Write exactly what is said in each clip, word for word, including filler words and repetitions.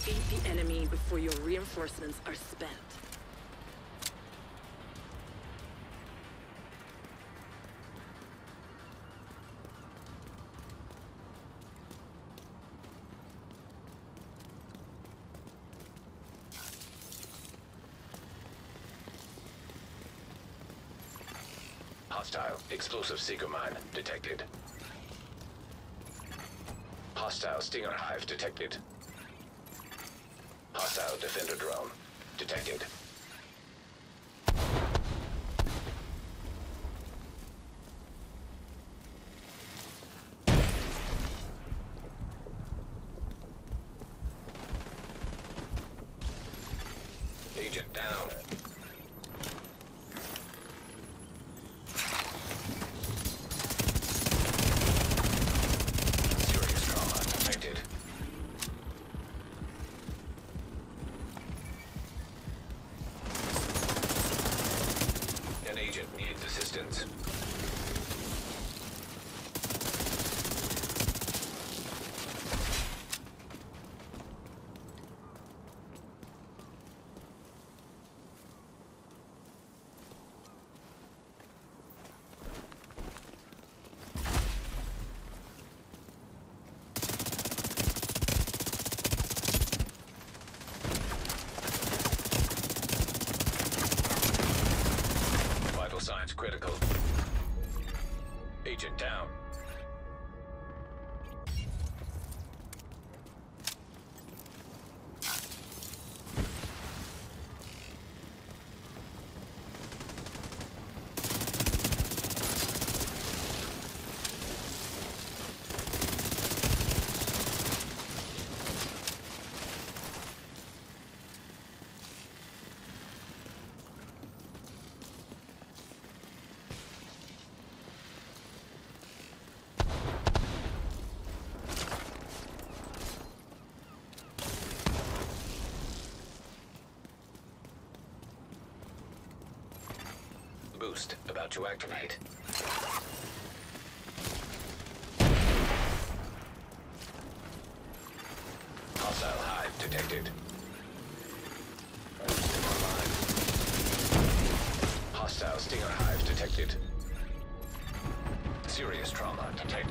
Defeat the enemy before your reinforcements are spent. Hostile explosive seeker mine detected. Hostile Stinger hive detected. Hostile defender drone detected. Agent down. Assistance. Vital signs critical. Agent down. Boost about to activate. Hostile hive detected. Boost online. Hostile Stinger hive detected. Serious trauma detected.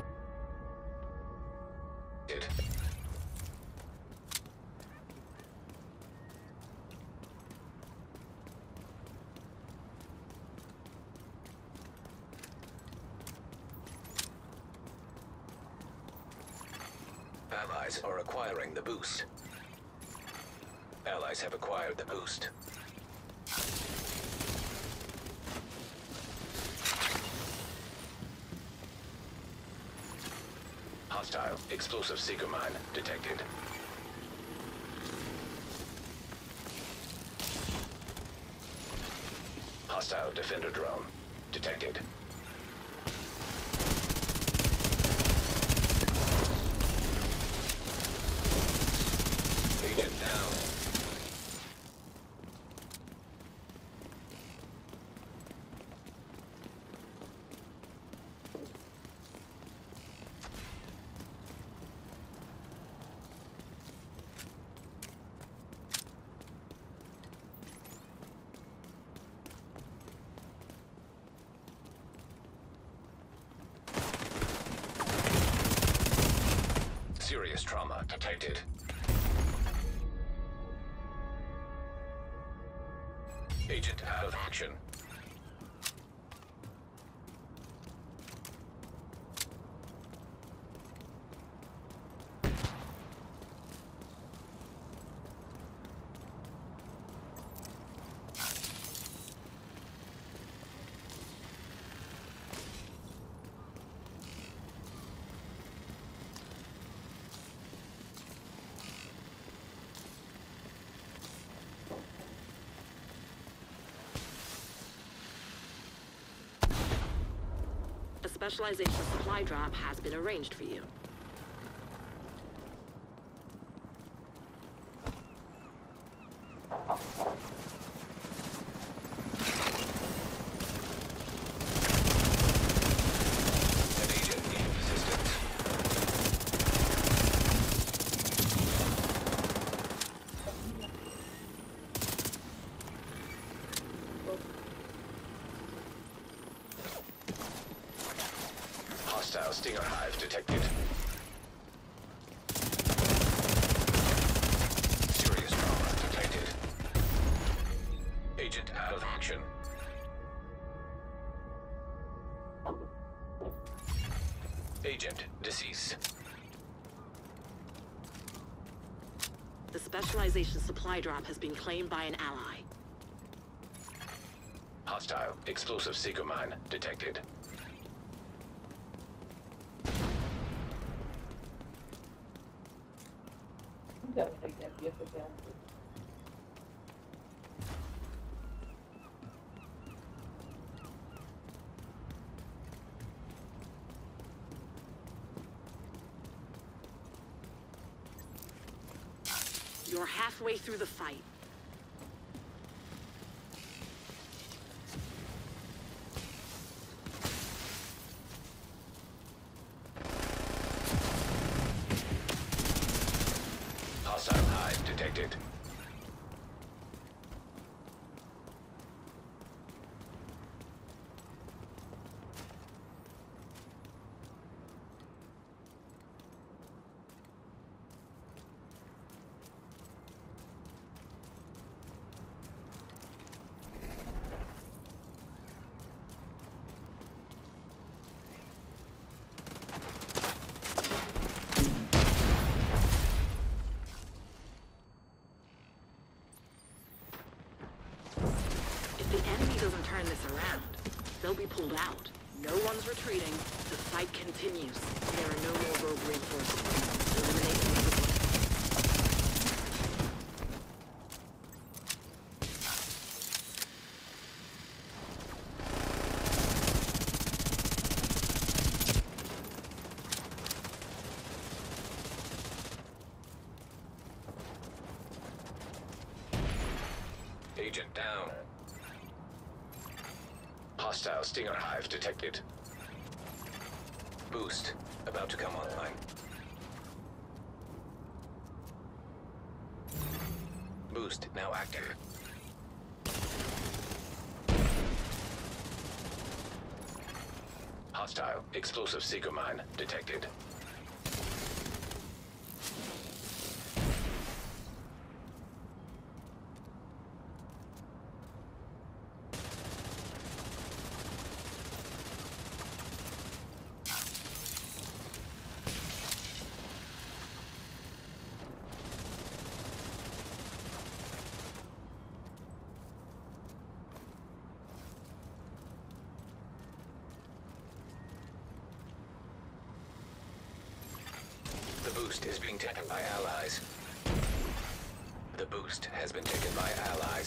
Allies are acquiring the boost. Allies have acquired the boost. Hostile explosive seeker mine detected. Hostile defender drone detected. Agent down. Serious trauma detected. Agent out of action. A specialization supply drop has been arranged for you. An agent needs assistance. Agent deceased. The specialization supply drop has been claimed by an ally. Hostile explosive seeker mine detected. I'm gonna take that gift again. You're halfway through the fight. Hostile hive detected. If the enemy doesn't turn this around, they'll be pulled out. No one's retreating. The fight continues. There are no more rogue reinforcements. Eliminate them quickly. Agent down. Hostile stinger hive detected. Boost about to come online. Boost now active. Hostile explosive seeker mine detected. The boost is being taken by allies. The boost has been taken by allies.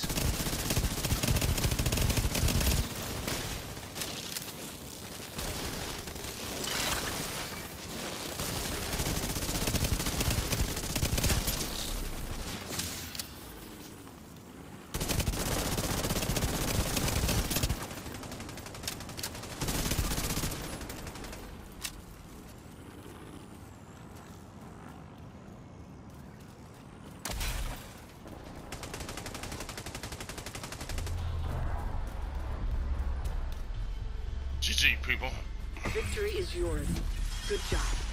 G G, people. Victory is yours. Good job.